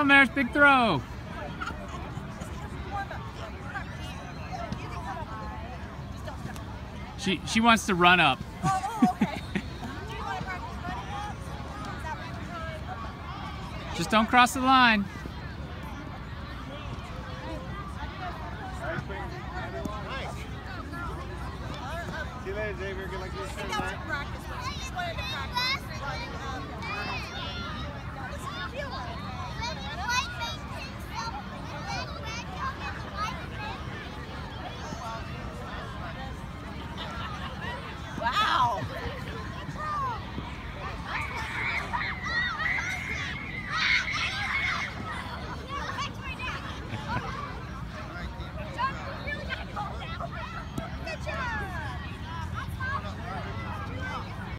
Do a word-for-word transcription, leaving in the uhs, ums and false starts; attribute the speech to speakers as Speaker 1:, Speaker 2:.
Speaker 1: Come, Amaris, big throw. She she wants to run up.
Speaker 2: Oh, okay.
Speaker 1: Just don't cross the line.
Speaker 3: See you later, Xavier. Good luck to you.